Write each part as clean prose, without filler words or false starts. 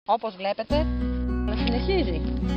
Όπως βλέπετε, να συνεχίζει.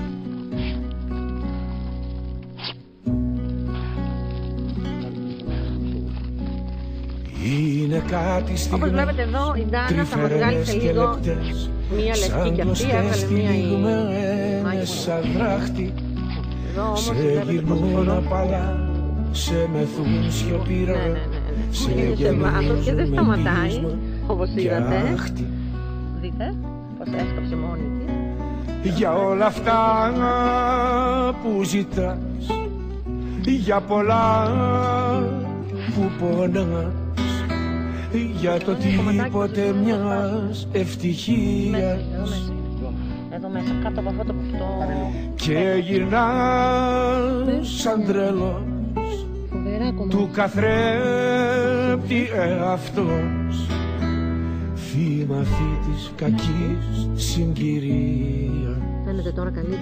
Είναι κάτι στιγμή. Όπως βλέπετε εδώ, η Ντάνα θα μας βγάλει σε λίγο μία λευκή και αυτή, έβγαλε μία η σαν δράχτη. Εδώ όμως σε βλέπετε πόσο γυρνούν χωρό. απαλά, σε μεθούν σιωπηρά. Που είναι σε βάθος και δεν σταματάει, όπως είδατε. Δείτε πως έσκαψε μόνη της. Για όλα αυτά που ζητάς, για πολλά που πονάς, για το τίποτε μιας ευτυχίας, εδώ μέσα, κάτω από αυτό το και γυρνάς σαν τρελός του καθρέπτη εαυτός, θύμα αυτή της κακής συγκυρίας. Φαίνεται τώρα καλύτερα.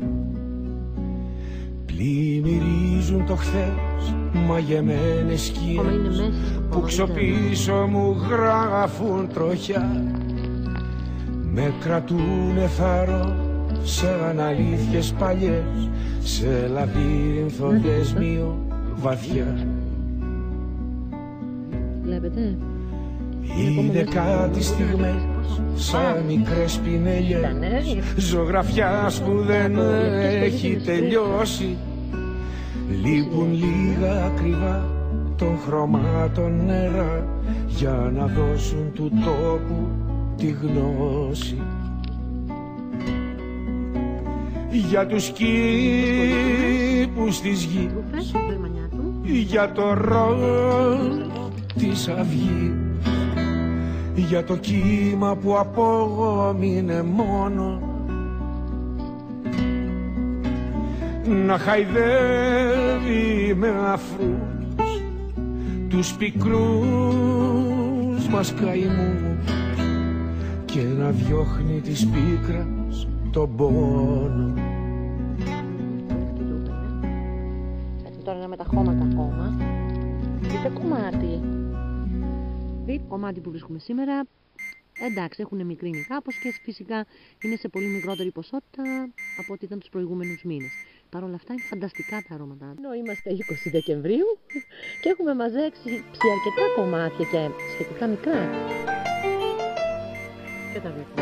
Πλημμυρίζουν το χθες μαγεμένες σκιές που ξοπίσω μου γράφουν τροχιά. Με κρατούνε θάρρο σαν αλήθειες παλιές, σε λαβύρινθο δεσμίο βαθιά. Βλέπετε. Είναι κάτι στιγμές σαν μικρές πινέλιες ζωγραφιάς που δεν έχει τελειώσει. Λείπουν λίγα ακριβά των χρωμάτων νερά για να δώσουν του τόπου τη γνώση. Για τους κήπους της γης, για το ροζ της αυγής, για το κύμα που απόμεινε μόνο να χαϊδεύει με αφρούς τους πικρούς μας καημούς και να διώχνει της πίκρας τον πόνο. Τώρα είναι με τα χώματα ακόμα. Δείτε κομμάτι. Το κομμάτι που βρίσκουμε σήμερα, εντάξει, έχουν μικρύνει κάπως και φυσικά είναι σε πολύ μικρότερη ποσότητα από ό,τι ήταν τους προηγούμενους μήνες. Παρ' όλα αυτά είναι φανταστικά τα αρώματα. Ενώ είμαστε 20 Δεκεμβρίου και έχουμε μαζέψει αρκετά κομμάτια και σχετικά μικρά. Και τα βλέπουμε.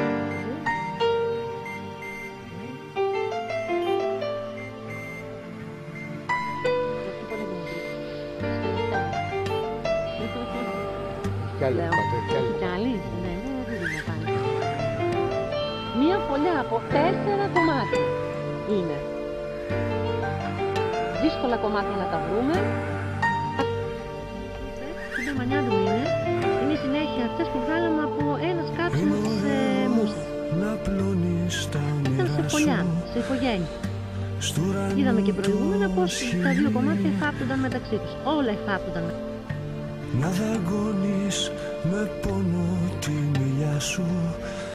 Κι άλλη, ναι, δεν είναι πάλι. Μία φωλιά από 4 κομμάτια είναι. Δύσκολα κομμάτια να τα βρούμε. Η μανιά του είναι η συνέχεια αυτές που βγάλαμε από ένα σκάψιμο της μουσας. Ήταν σε φωλιά, σε οικογένεια. Είδαμε και προηγούμενα πως τα δύο κομμάτια εφάπτονταν μεταξύ τους. Όλα εφάπτονταν. Να δαγκώνεις με πόνο τη μιλιά σου